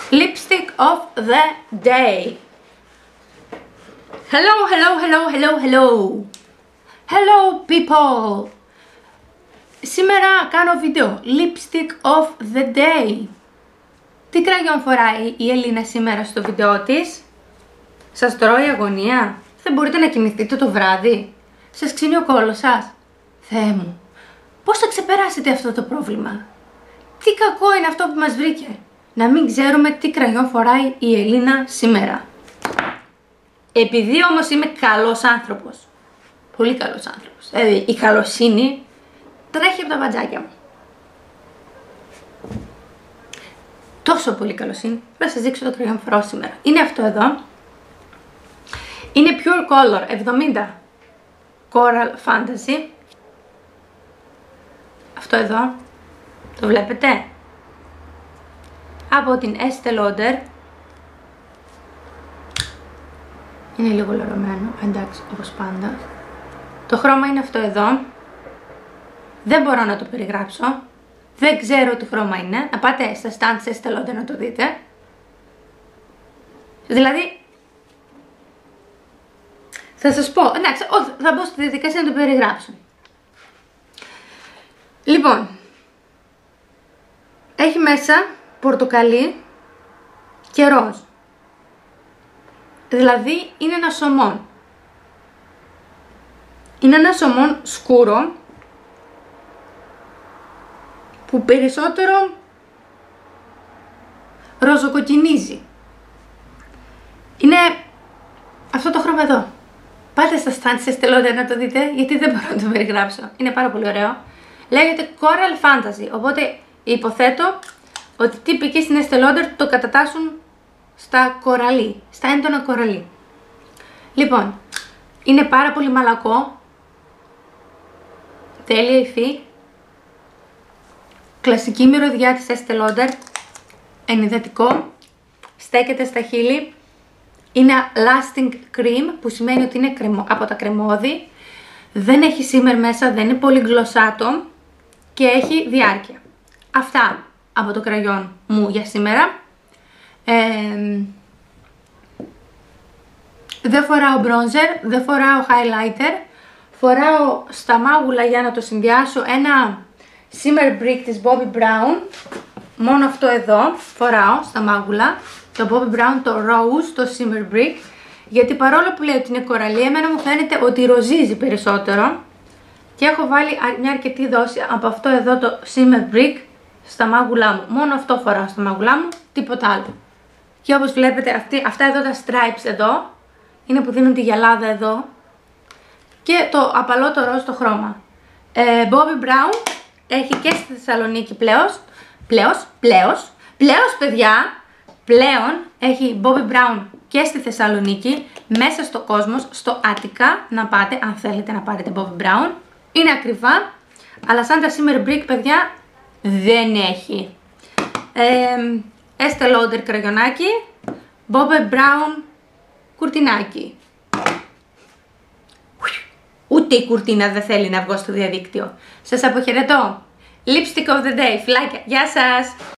Lipstick of the day. Hello, hello, hello, hello, hello. Hello people. Σήμερα κάνω βίντεο Lipstick of the day. Τι κραγιόν φοράει η Ελίνα σήμερα στο βίντεο της? Σας τρώει αγωνία? Δεν μπορείτε να κοιμηθείτε το βράδυ? Σας ξύνει ο κόλος σας? Θεέ μου, πώς θα ξεπεράσετε αυτό το πρόβλημα? Τι κακό είναι αυτό που μας βρήκε? Να μην ξέρουμε τι κραγιόν φοράει η Ελίνα σήμερα. Επειδή όμως είμαι καλός άνθρωπος, πολύ καλός άνθρωπος, δηλαδή η καλοσύνη τρέχει από τα βατζάκια μου. Τόσο πολύ καλοσύνη, θα σας δείξω το κραγιόν που φοράω σήμερα. Είναι αυτό εδώ. Είναι Pure Color 70 Coral Fantasy. Αυτό εδώ, το βλέπετε? Από την Estée Lauder. Είναι λίγο λερωμένο, εντάξει, όπως πάντα. Το χρώμα είναι αυτό εδώ. Δεν μπορώ να το περιγράψω. Δεν ξέρω τι χρώμα είναι. Να πάτε στα stand της Estée Lauder να το δείτε. Δηλαδή, θα σας πω, εντάξει, θα μπω στη διαδικασία να το περιγράψω. Λοιπόν, έχει μέσα πορτοκαλί και ροζ. Δηλαδή είναι ένα σωμόν. Είναι ένα σωμόν σκούρο που περισσότερο ροζοκοκκινίζει. Είναι αυτό το χρώμα εδώ. Πάτε στα stand της Estée Lauder να το δείτε, γιατί δεν μπορώ να το περιγράψω. Είναι πάρα πολύ ωραίο. Λέγεται Coral Fantasy, οπότε υποθέτω ότι τύποι στην Estée Lauder το κατατάσσουν στα κοραλί, στα έντονα κοραλί. Λοιπόν, είναι πάρα πολύ μαλακό, τέλεια υφή, κλασική μυρωδιά της Estée Lauder, ενυδατικό, στέκεται στα χείλη, είναι lasting cream που σημαίνει ότι είναι από τα κρεμόδι, δεν έχει shimmer μέσα, δεν είναι πολύ γλωσσάτο και έχει διάρκεια. Αυτά από το κραγιόν μου για σήμερα. Δεν φοράω bronzer, δεν φοράω highlighter, φοράω στα μάγουλα για να το συνδυάσω ένα shimmer brick της Bobbi Brown. Μόνο αυτό εδώ φοράω στα μάγουλα, το Bobbi Brown, το rose, το shimmer brick, γιατί παρόλο που λέει ότι είναι κοραλί, εμένα μου φαίνεται ότι ροζίζει περισσότερο και έχω βάλει μια αρκετή δόση από αυτό εδώ το shimmer brick στα μάγουλά μου. Μόνο αυτό φοράω στα μάγουλά μου, τίποτα άλλο. Και όπως βλέπετε αυτά εδώ τα stripes εδώ είναι που δίνουν τη γυαλάδα εδώ και το απαλό το ροζ το χρώμα. Bobbi Brown έχει και στη Θεσσαλονίκη πλέον έχει Bobbi Brown και στη Θεσσαλονίκη, μέσα στο Κόσμος, στο Άτικα, να πάτε αν θέλετε να πάρετε Bobbi Brown. Είναι ακριβά, αλλά σαν τα shimmer brick παιδιά δεν έχει. Estée Lauder κραγιονάκι, Bobbi Brown κουρτινάκι. Ούτε η κουρτίνα δεν θέλει να βγω στο διαδίκτυο. Σας αποχαιρετώ. Lipstick of the day, φυλάκια. Γεια σας!